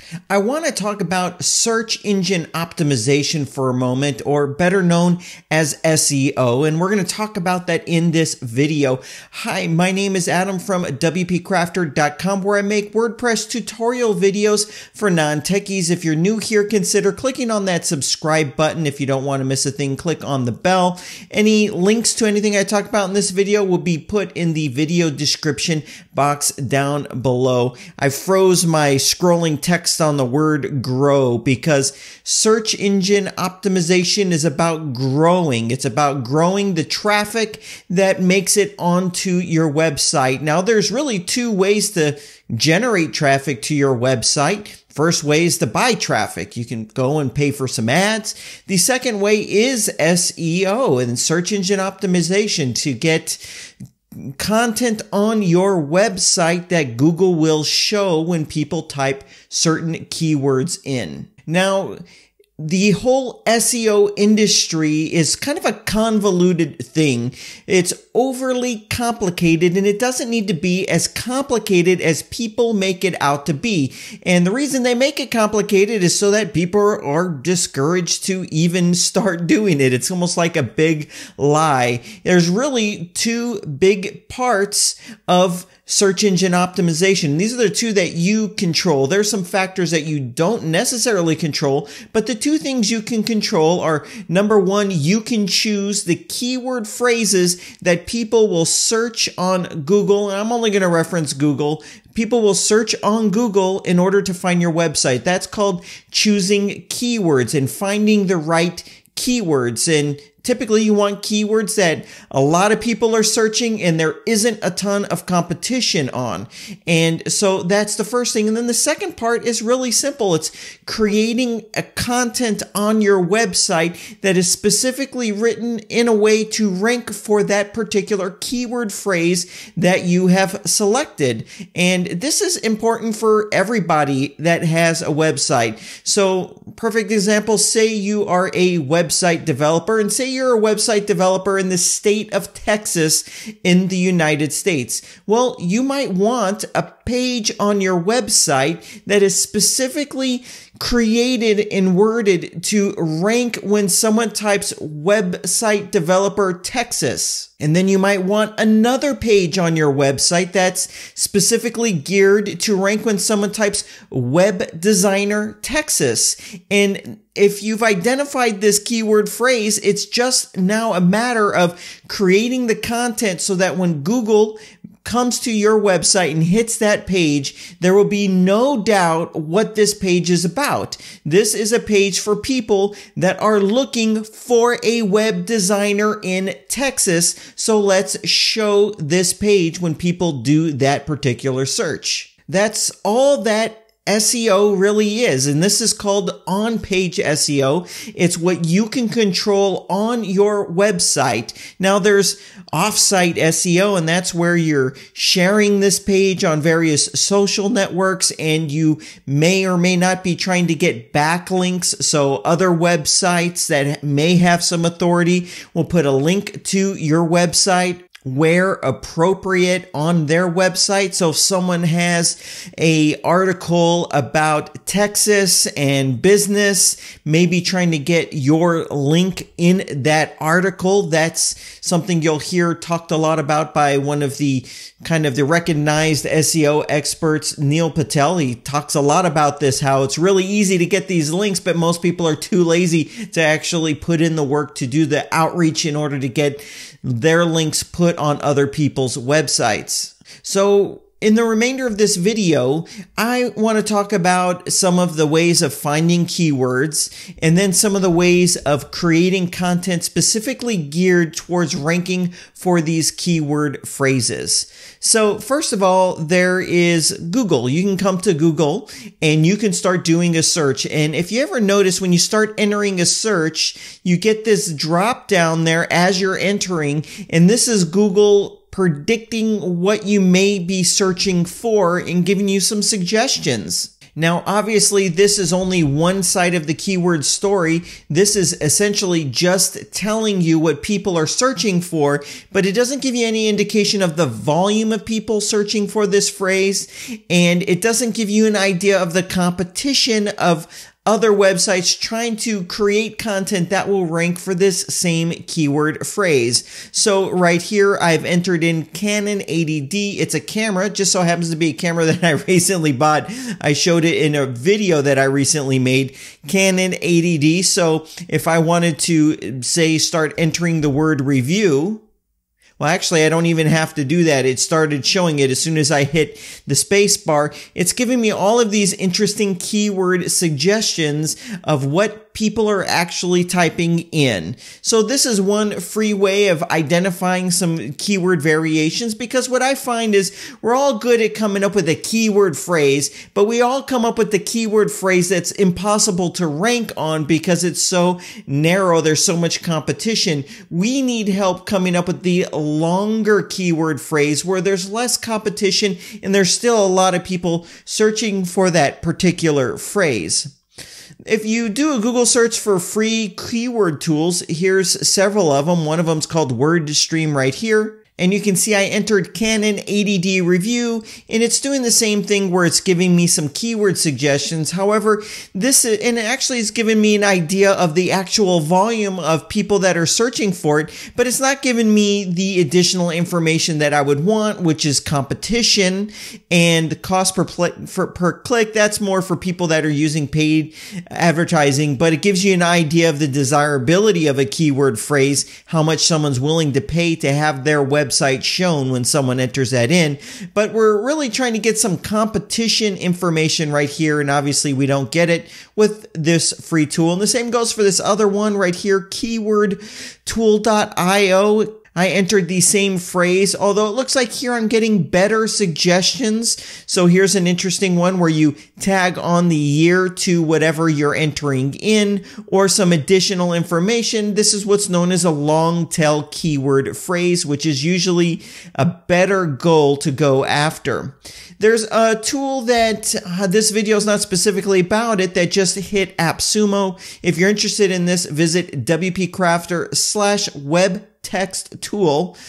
I want to talk about search engine optimization for a moment, or better known as SEO, and we're going to talk about that in this video. Hi, my name is Adam from WPCrafter.com, where I make WordPress tutorial videos for non-techies. If you're new here, consider clicking on that subscribe button. If you don't want to miss a thing, click on the bell. Any links to anything I talk about in this video will be put in the video description box down below. I froze my scrolling text on the word grow because search engine optimization is about growing. It's about growing the traffic that makes it onto your website. Now, there's really two ways to generate traffic to your website. First way is to buy traffic. You can go and pay for some ads. The second way is SEO and search engine optimization, to get content on your website that Google will show when people type certain keywords in. Now, the whole SEO industry is kind of a convoluted thing. It's overly complicated, and it doesn't need to be as complicated as people make it out to be. And the reason they make it complicated is so that people are discouraged to even start doing it. It's almost like a big lie. There's really two big parts of search engine optimization. These are the two that you control. There's some factors that you don't necessarily control, but the two things you can control are, number one, you can choose the keyword phrases that people will search on Google. And I'm only going to reference Google. People will search on Google in order to find your website. That's called choosing keywords and finding the right keywords. And typically, you want keywords that a lot of people are searching and there isn't a ton of competition on. And so that's the first thing. And then the second part is really simple. It's creating a content on your website that is specifically written in a way to rank for that particular keyword phrase that you have selected. And this is important for everybody that has a website. So, perfect example, say you are a website developer, and say you're a website developer in the state of Texas in the United States. Well, you might want a page on your website that is specifically created and worded to rank when someone types website developer Texas. And then you might want another page on your website that's specifically geared to rank when someone types web designer Texas. And if you've identified this keyword phrase, it's just now a matter of creating the content so that when Google comes to your website and hits that page, there will be no doubt what this page is about. This is a page for people that are looking for a web designer in Texas. So let's show this page when people do that particular search. That's all that SEO really is, and this is called on-page SEO. It's what you can control on your website. Now, there's off-site SEO, and that's where you're sharing this page on various social networks, and you may or may not be trying to get backlinks. So other websites that may have some authority will put a link to your website where appropriate on their website. So if someone has a article about Texas and business, maybe trying to get your link in that article, that's something you'll hear talked a lot about by one of the the recognized SEO experts, Neil Patel. He talks a lot about this, how it's really easy to get these links, but most people are too lazy to actually put in the work to do the outreach in order to get their links put on other people's websites. So in the remainder of this video, I want to talk about some of the ways of finding keywords, and then some of the ways of creating content specifically geared towards ranking for these keyword phrases. So first of all, there is Google. You can come to Google and you can start doing a search. And if you ever notice, when you start entering a search, you get this drop down there as you're entering, and this is Google predicting what you may be searching for and giving you some suggestions. Now, obviously, this is only one side of the keyword story. This is essentially just telling you what people are searching for, but it doesn't give you any indication of the volume of people searching for this phrase, and it doesn't give you an idea of the competition of other websites trying to create content that will rank for this same keyword phrase. So right here, I've entered in Canon 80D. It's a camera, just so happens to be a camera that I recently bought. I showed it in a video that I recently made, Canon 80D. So if I wanted to, say, start entering the word review, well, actually, I don't even have to do that. It started showing it as soon as I hit the space bar. It's giving me all of these interesting keyword suggestions of what people are actually typing in. So this is one free way of identifying some keyword variations, because what I find is we're all good at coming up with a keyword phrase, but we all come up with the keyword phrase that's impossible to rank on because it's so narrow. There's so much competition. We need help coming up with the longer keyword phrase where there's less competition and there's still a lot of people searching for that particular phrase. If you do a Google search for free keyword tools, here's several of them. One of them is called WordStream right here. And you can see I entered Canon 80D review, and it's doing the same thing where it's giving me some keyword suggestions. However, and it actually is giving me an idea of the actual volume of people that are searching for it, but it's not giving me the additional information that I would want, which is competition and the cost per click. That's more for people that are using paid advertising, but it gives you an idea of the desirability of a keyword phrase, how much someone's willing to pay to have their website shown when someone enters that in. But we're really trying to get some competition information right here, and obviously we don't get it with this free tool. And the same goes for this other one right here, keywordtool.io. I entered the same phrase, although it looks like here I'm getting better suggestions. So here's an interesting one where you tag on the year to whatever you're entering in, or some additional information. This is what's known as a long tail keyword phrase, which is usually a better goal to go after. There's a tool that this video is not specifically about it, that just hit AppSumo. If you're interested in this, visit WPCrafter/web text tool,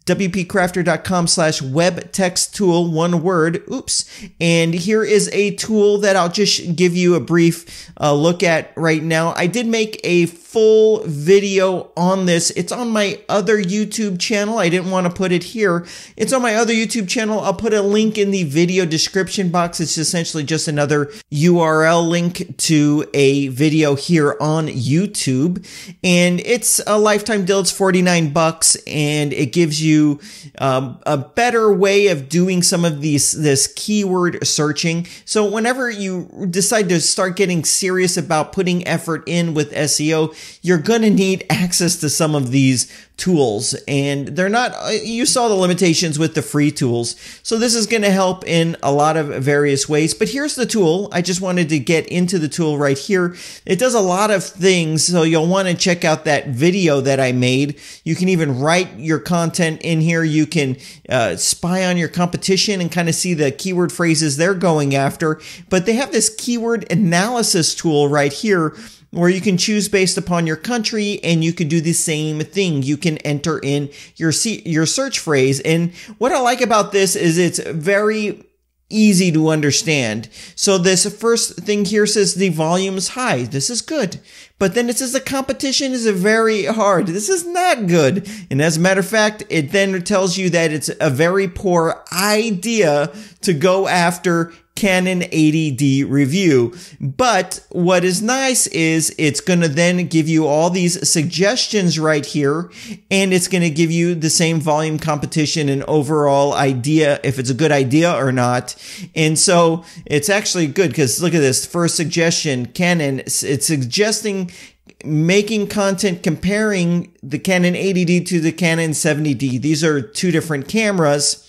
WPCrafter.com/web text tool, one word. Oops. And here is a tool that I'll just give you a brief look at right now. I did make a full video on this. It's on my other YouTube channel. I didn't want to put it here. It's on my other YouTube channel. I'll put a link in the video description box. It's essentially just another URL link to a video here on YouTube. And it's a lifetime deal. It's $49, and it gives you a better way of doing some of this keyword searching. So whenever you decide to start getting serious about putting effort in with SEO, you're going to need access to some of these tools, and they're not, you saw the limitations with the free tools. So this is going to help in a lot of various ways, but here's the tool. I just wanted to get into the tool right here. It does a lot of things, so you'll want to check out that video that I made. You can even write your content in here. You can spy on your competition and kind of see the keyword phrases they're going after, but they have this keyword analysis tool right here where you can choose based upon your country, and you can do the same thing. You can enter in your search phrase. And what I like about this is it's very easy to understand. So this first thing here says the volume is high. This is good. But then it says the competition is very hard. This is not good. And as a matter of fact, it then tells you that it's a very poor idea to go after Canon 80D review. But what is nice is it's going to then give you all these suggestions right here, and it's going to give you the same volume, competition, and overall idea if it's a good idea or not. And so it's actually good, because look at this first suggestion, Canon. It's suggesting making content comparing the Canon 80D to the Canon 70D. These are two different cameras.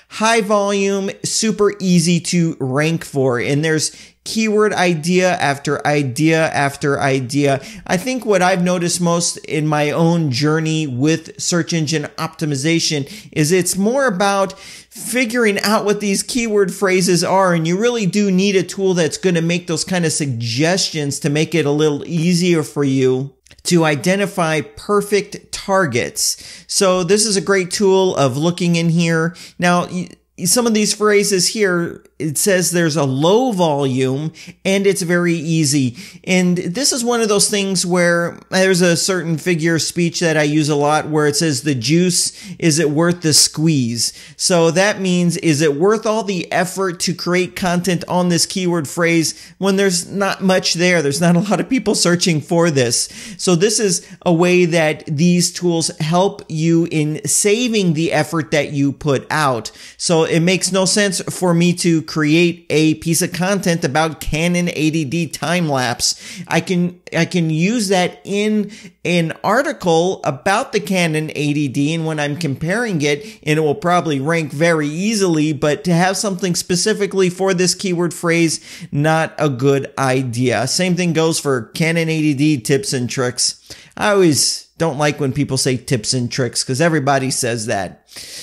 high volume, super easy to rank for. And there's keyword idea after idea after idea. I think what I've noticed most in my own journey with search engine optimization is it's more about figuring out what these keyword phrases are, and you really do need a tool that's going to make those kind of suggestions to make it a little easier for you to identify perfect targets. So this is a great tool of looking in here. Now, some of these phrases here, it says there's a low volume and it's very easy. And this is one of those things where there's a certain figure of speech that I use a lot where it says the juice, is it worth the squeeze? So that means, is it worth all the effort to create content on this keyword phrase when there's not much there? There's not a lot of people searching for this. So this is a way that these tools help you in saving the effort that you put out. So it makes no sense for me to create a piece of content about Canon 80D time lapse. I can use that in an article about the Canon 80D, and when I'm comparing it, and it will probably rank very easily, but to have something specifically for this keyword phrase, not a good idea. Same thing goes for Canon 80D tips and tricks. I always don't like when people say tips and tricks because everybody says that.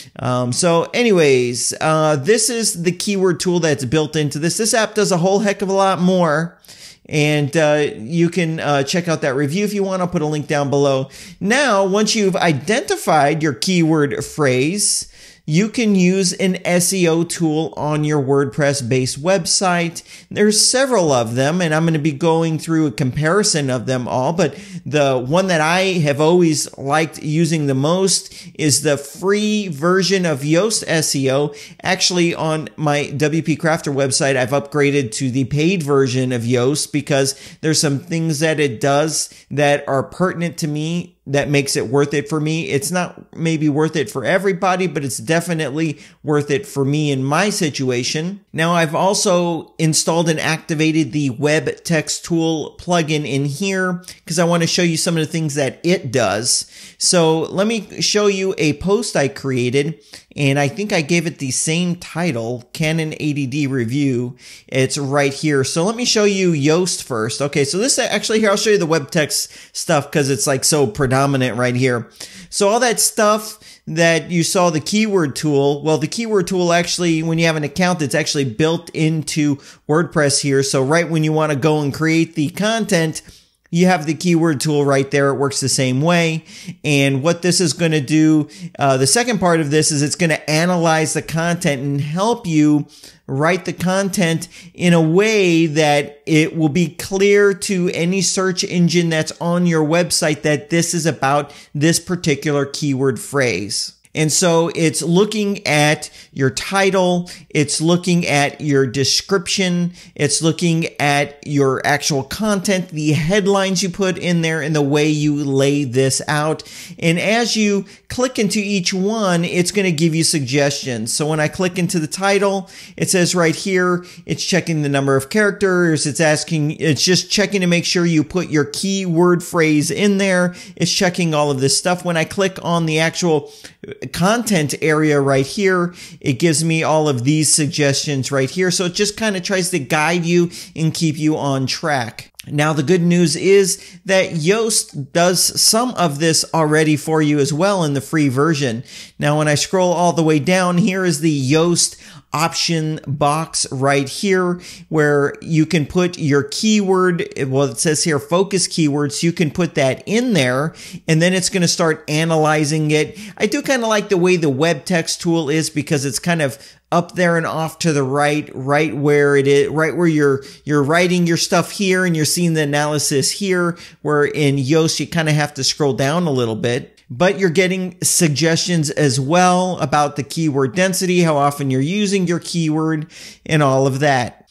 So anyways, this is the keyword tool that's built into this. This app does a whole heck of a lot more. And you can check out that review if you want. I'll put a link down below. Now, once you've identified your keyword phrase, you can use an SEO tool on your WordPress-based website. There's several of them, and I'm going to be going through a comparison of them all, but the one that I have always liked using the most is the free version of Yoast Seo. Actually, on my WPCrafter website, I've upgraded to the paid version of Yoast because there's some things that it does that are pertinent to me that makes it worth it for me. It's not maybe worth it for everybody, but it's definitely worth it for me in my situation. Now, I've also installed and activated the web text tool plugin in here because I want to show you some of the things that it does. So let me show you a post I created, and I think I gave it the same title, Canon 80D Review. It's right here. So let me show you Yoast first. Okay, so this actually here, I'll show you the web text stuff because it's like so predominant right here. So all that stuff that you saw, the keyword tool, well, the keyword tool actually, when you have an account, it's actually built into WordPress here. So right when you want to go and create the content, you have the keyword tool right there. It works the same way. And what this is going to do, the second part of this is it's going to analyze the content and help you write the content in a way that it will be clear to any search engine that's on your website that this is about this particular keyword phrase. And so it's looking at your title, it's looking at your description, it's looking at your actual content, the headlines you put in there, and the way you lay this out. And as you click into each one, it's going to give you suggestions. So when I click into the title, it says right here, it's checking the number of characters, it's just checking to make sure you put your keyword phrase in there, it's checking all of this stuff. When I click on the actual content area right here, it gives me all of these suggestions right here. So it just kind of tries to guide you and keep you on track. Now, the good news is that Yoast does some of this already for you as well in the free version. Now, when I scroll all the way down, here is the Yoast option box right here where you can put your keyword. Well, it says here focus keywords. You can put that in there and then it's going to start analyzing it. I do kind of like the way the web text tool is because it's kind of up there and off to the right where it is, right where you're writing your stuff here and you're seeing the analysis here, where in Yoast you kind of have to scroll down a little bit. But you're getting suggestions as well about the keyword density, how often you're using your keyword, and all of that.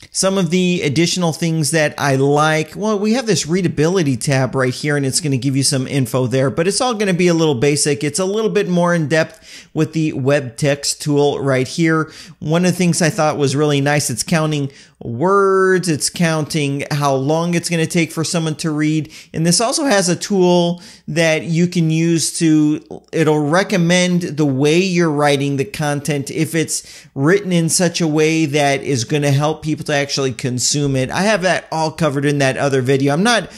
Some of the additional things that I like, well, we have this readability tab right here, and it's going to give you some info there, but it's all going to be a little basic. It's a little bit more in depth with the web text tool right here. One of the things I thought was really nice, it's counting words, it's counting how long it's going to take for someone to read. And this also has a tool that you can use it'll recommend the way you're writing the content if it's written in such a way that is going to help people to actually consume it. I have that all covered in that other video. I'm not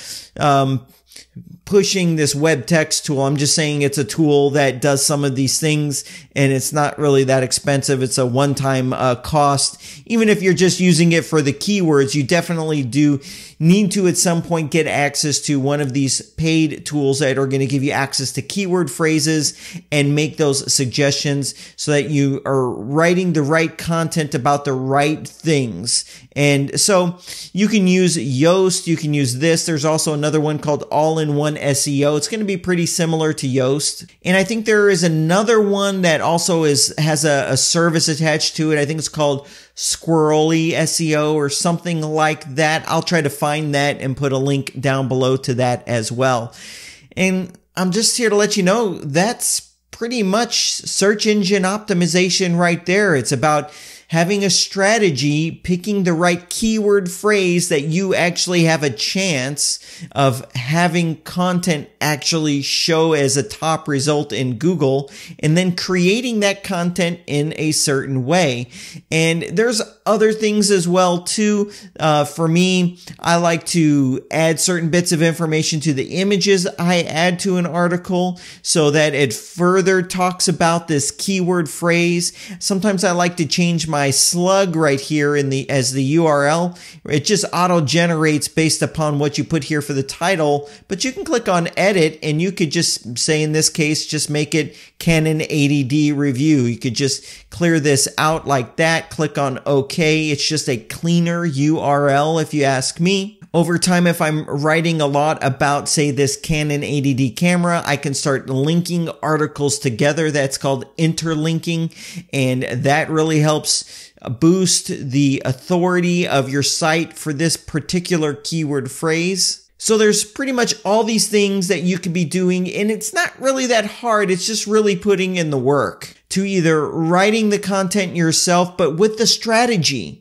pushing this web text tool. I'm just saying it's a tool that does some of these things, and it's not really that expensive. It's a one-time cost. Even if you're just using it for the keywords, you definitely do need to at some point get access to one of these paid tools that are going to give you access to keyword phrases and make those suggestions so that you are writing the right content about the right things. And so you can use Yoast, you can use this. There's also another one called All-in-One SEO. It's going to be pretty similar to Yoast. And I think there is another one that also has a service attached to it. I think it's called Squirrely SEO or something like that. I'll try to find that and put a link down below to that as well. And I'm just here to let you know that's pretty much search engine optimization right there. It's about having a strategy, picking the right keyword phrase that you actually have a chance of having content actually show as a top result in Google, and then creating that content in a certain way. And there's other things as well too. For me, I like to add certain bits of information to the images I add to an article so that it further talks about this keyword phrase. Sometimes I like to change my slug right here as the URL. It just auto generates based upon what you put here for the title, but you can click on edit and you could just say, in this case, just make it Canon 80D review. You could just clear this out like that, click on OK. It's just a cleaner URL if you ask me. Over time, if I'm writing a lot about, say, this Canon 80D camera, I can start linking articles together. That's called interlinking, and that really helps boost the authority of your site for this particular keyword phrase. So there's pretty much all these things that you could be doing, and it's not really that hard. It's just really putting in the work to either writing the content yourself, but with the strategy,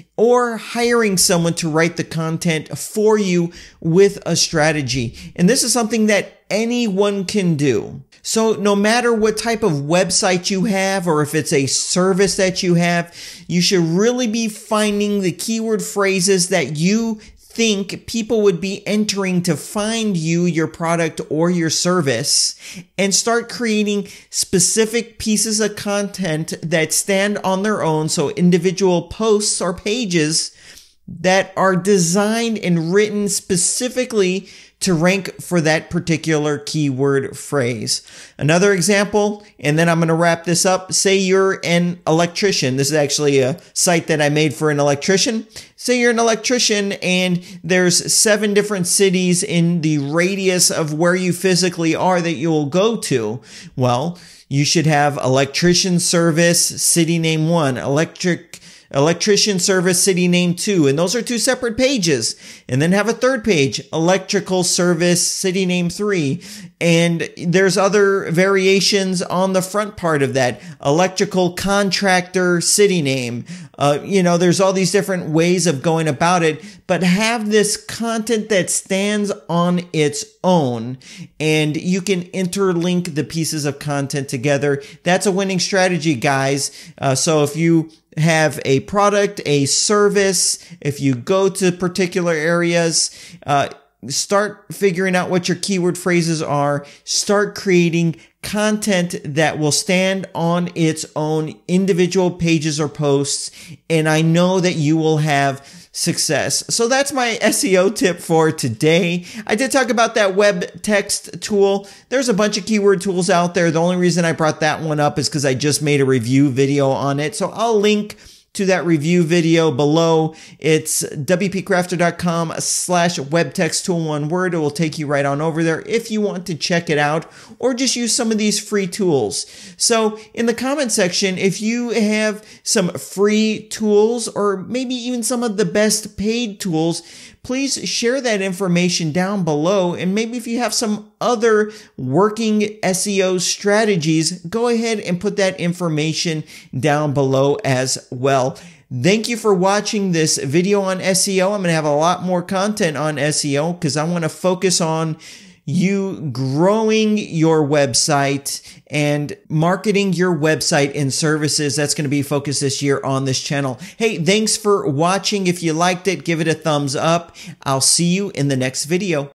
or hiring someone to write the content for you with a strategy. And this is something that anyone can do. So no matter what type of website you have, or if it's a service that you have, you should really be finding the keyword phrases that you think people would be entering to find you, your product, or your service, and start creating specific pieces of content that stand on their own. So individual posts or pages that are designed and written specifically to rank for that particular keyword phrase. Another example, and then I'm going to wrap this up. Say you're an electrician. This is actually a site that I made for an electrician. Say you're an electrician and there's 7 different cities in the radius of where you physically are that you will go to. Well, you should have electrician service, city name 1, electrician service, city name 2, and those are 2 separate pages. And then have a third page, electrical service, city name 3. And there's other variations on the front part of that, electrical contractor, city name. There's all these different ways of going about it, but have this content that stands on its own, and you can interlink the pieces of content together. That's a winning strategy, guys. So if you have a product, a service, if you go to particular areas, start figuring out what your keyword phrases are, start creating content that will stand on its own individual pages or posts, and I know that you will have success. So that's my SEO tip for today. I did talk about that web text tool. There's a bunch of keyword tools out there. The only reason I brought that one up is because I just made a review video on it. So I'll link to that review video below. It's WPCrafter.com/web text tool, one word. It will take you right on over there if you want to check it out or just use some of these free tools. So in the comment section, if you have some free tools or maybe even some of the best paid tools, please share that information down below. And maybe if you have some other working SEO strategies, go ahead and put that information down below as well. Thank you for watching this video on SEO. I'm going to have a lot more content on SEO because I want to focus on you growing your website and marketing your website and services. That's going to be focused this year on this channel. Hey, thanks for watching. If you liked it, give it a thumbs up. I'll see you in the next video.